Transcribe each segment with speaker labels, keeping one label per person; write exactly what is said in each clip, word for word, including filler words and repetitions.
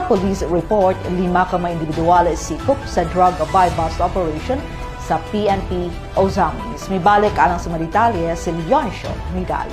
Speaker 1: police report, lima ka mga individual sikop sa drug buy-bust operation sa P N P Ozamis. May balik alang sa Maritalya si Leoncio Midal.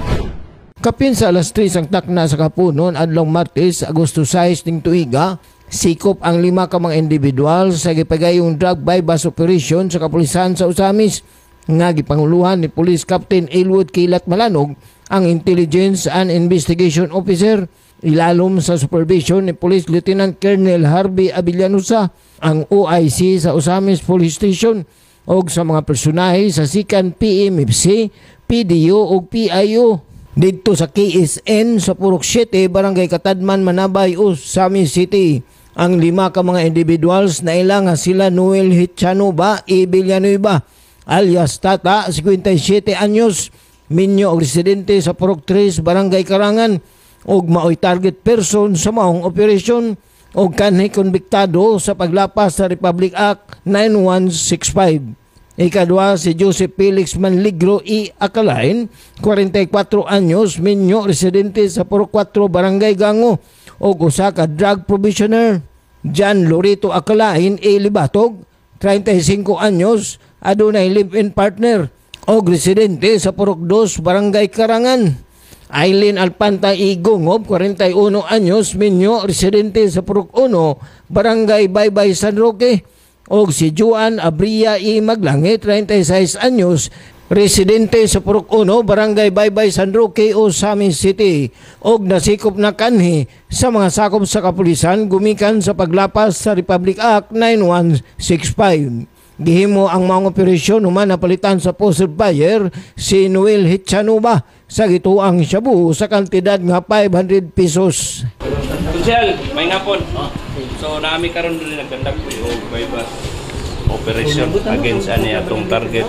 Speaker 2: Kapin sa alas tres ang takna sa kapunon adlong Martes, Agosto sais ning tuiga, sikop ang lima ka mga individual sa gipagayong drug buy-bust operation sa kapulisan sa Ozamis nga gipanguluhan ni Police Captain Elwood Kilat Malanog, ang Intelligence and Investigation Officer, ilalom sa supervision ni Police Lieutenant Colonel Harvey Avillanusa, ang O I C sa Ozamis Police Station, og sa mga personahe sa Sikan P M F C, P D O ug P I O. Dito sa K S N sa Purok City, Barangay Katadman, Manabay, Ozamis City. Ang lima ka mga individuals na ilang sila Noel Hitchanuba e Villanueva, alias Tata, fifty-seven anyos, minyo og residente sa Purok tres, Barangay Karangan, og maoy target person sa maong operasyon og kanhi konbiktado sa paglapas sa Republic Act nine one six five. Ikadua si Joseph Felix Manligro E. Acalain, forty-four anyos, minyo residente sa Purok four, Barangay Gango, og usa ka drug provisioner. John Lorito Acalain E. Libatog, thirty-five anyos, adunay live-in partner og residente sa Purok two, Barangay Karangan. Aileen Alpanta E. Gongob, forty-one anyos, minyo residente sa Purok one, Barangay Baybay, San Roque. Og si Juan Abria E. Maglange, thirty-six anyos, residente sa Purok one, Barangay Baybay, San Roque, Ozamis City. Og nasikop na kanhi sa mga sakop sa kapulisan gumikan sa paglapas sa Republic Act nine one six five. Gihimo ang mga operasyon human napalitan sa poster buyer si Noel Hitchanuba sa gituang shabu sa kantidad nga five hundred pesos.
Speaker 3: Kunsel, may ngapon. So naami karon diri nagkandak ko og buy-bust operation against ani atong target.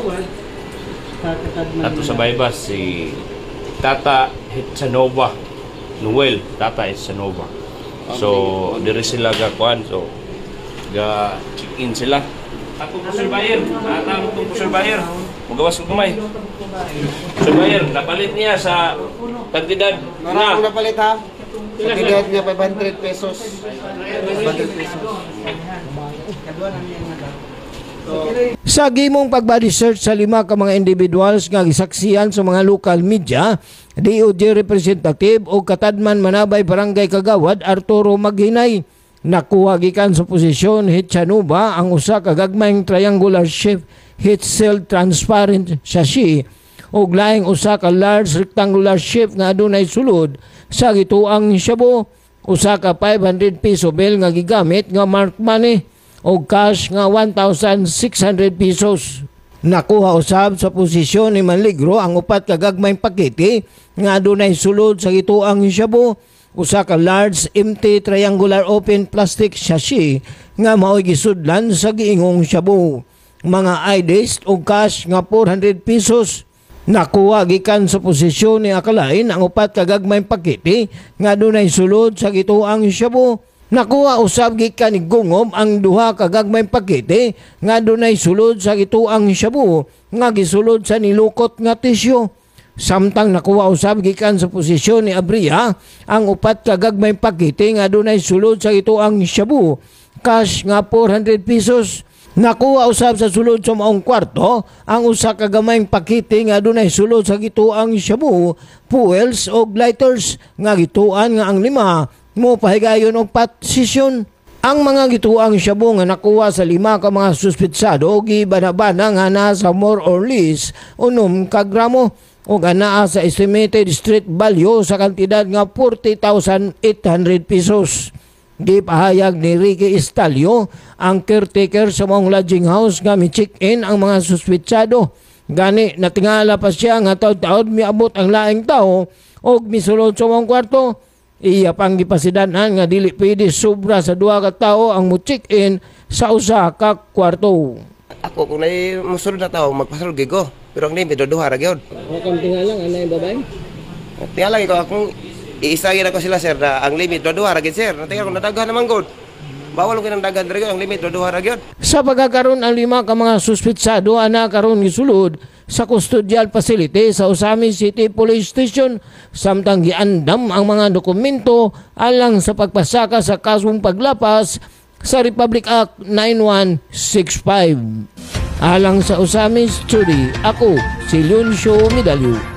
Speaker 3: Ato sa buy-bust si Tata Hitchanova, Noel Tata Hitchanova. So diri sila ga kuan, so ga check in sila. Ako po surveyor, natang itong po surveyor. Magawas ko kumay. Surveyor, napalit niya sa kantidad na.
Speaker 4: Marami ko napalit ha. Kantidad niya five hundred pesos. five hundred pesos.
Speaker 2: Sa gimong pag-body search sa lima ka mga individuals nga gisaksihan sa mga local media, D O J representative o Katadman Manabay Barangay Kagawad Arturo Maghinay, nakuha gikan sa posisyon Hitchanuba ang usa ka gagmayng triangular shape heat seal transparent sachet og laing usa ka large rectangular shape nga adunay sulod sa gituang shabu, usa ka five hundred peso bill nga gigamit nga mark money og cash nga one thousand six hundred pesos. Nakuha usab sa posisyon ni Manligro ang upat ka gagmayng pakete nga adunay sulod sa gituang shabu, usa ka large empty triangular open plastic sachet nga mao'y gisudlan sa giingong shabu. Mga I Ds o cash nga four hundred pesos. Nakuha gikan sa posisyon ni Acalain ang upat ka gagmayng pakete nga dunay sulod sa gituang shabu. Nakuha usab gikan ni Gungob ang duha ka gagmayng pakete nga dunay sulod sa gituang shabu nga gisulod sa nilukot nga tisyo. Samtang nakuha usab gikan sa posisyon ni Abria ang upat ka gagmayng pakete nga dunay sulod sa gituang shabu, cash nga four hundred pesos. Nakuha usab sa sulod sa maong kwarto ang usa ka gamayng pakete nga dunay sulod sa gituang shabu, fuels og lighters nga gituan nga ang lima mo pahigayon og patsisyon. Ang mga gituang shabu nga nakuha sa lima ka mga suspetsado gibanabana nga nasa more or less unom ka gramo o anaa sa estimated street value sa kantidad nga forty thousand eight hundred pesos. Gipahayag ni Ricky Estalio, ang caretaker sa mong lodging house, nga mi-check-in ang mga suspetsado. Gani, natingala pa siya nga taod-taod miabot ang laing tao o misulod sa mong kwarto. Iya pang gipasidanan nga dili pwede sobra sa duha ka tao ang mo-check-in sa usa ka kwarto.
Speaker 4: Ako kung nai musulod na tao magpasulod gigo, pero ang limit duha ra gyud.
Speaker 2: Kung tingala nga na babay.
Speaker 4: Tingala ko akong iisagin ako sila sir na ang limit duha ra gyud sir. Natingal ko nadaghan naman gud.
Speaker 5: bawal ang dagan diri ang limit do duha ra gyud.
Speaker 2: Sa pagkakaroon ang lima ka mga suspitsado ana karon gisulod sa custodial facility sa Usami City Police Station samtang giandam ang mga dokumento alang sa pagpasaka sa kasong paglapas sa Republic Act nine one six five. Alang sa Usami Study, ako si Leoncio Medalio.